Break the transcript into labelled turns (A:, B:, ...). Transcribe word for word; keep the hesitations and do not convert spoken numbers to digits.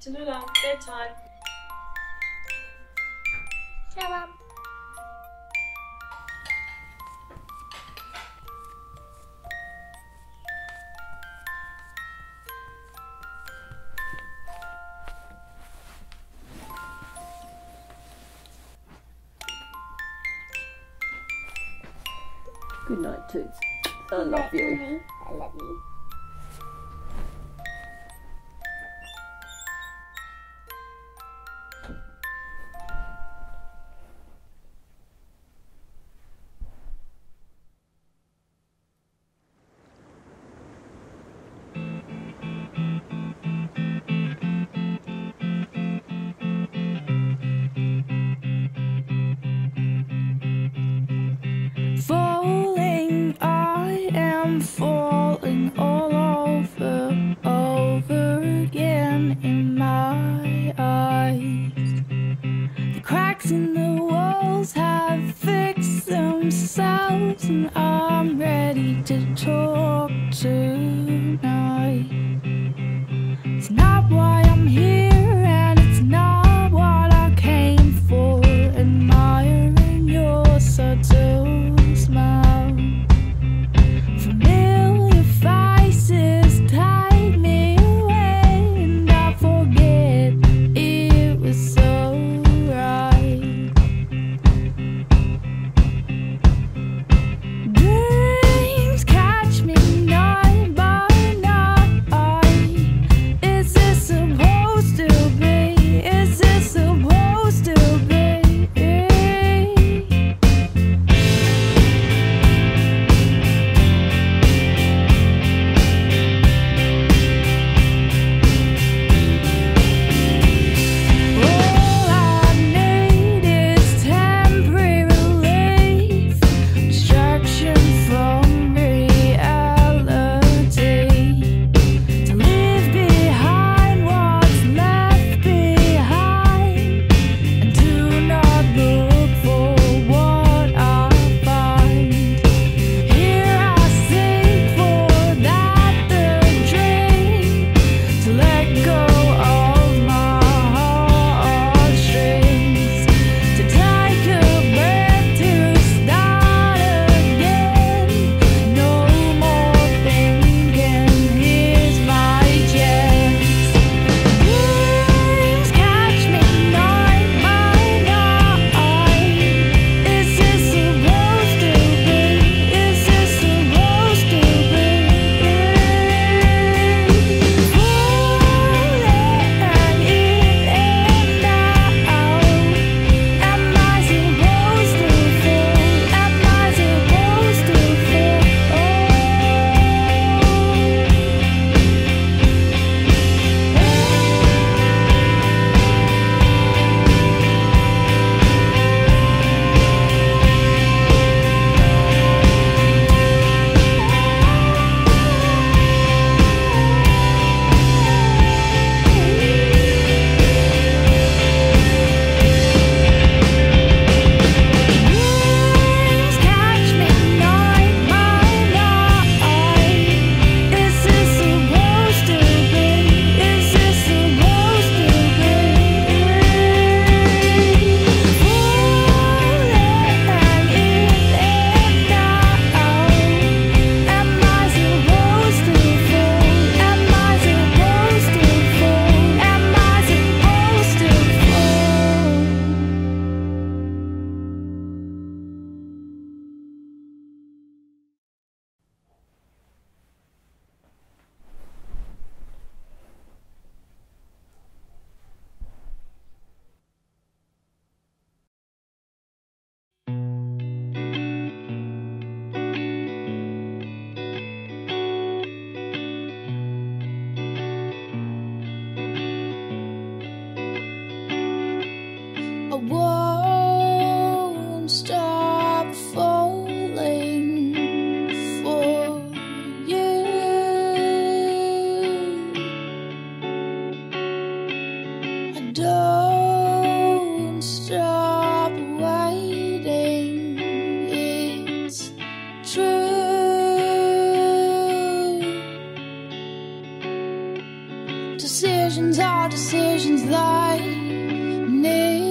A: Tallulah, bedtime.
B: Shalom.
C: Good night, Toots. I love you.
B: I love you.
D: Falling, I am falling all over, over again in my eyes. The cracks in the walls have fixed themselves, and I'm ready to talk tonight. It's not why I'm here, and it's not what I came for. Admiring your subtle smile, familiar faces take me away, and I forget it was so right. Dreams catch me night by night. Is this supposed to be? Is this supposed to be? won't stop falling for you. I don't stop waiting, it's true. Decisions are decisions that need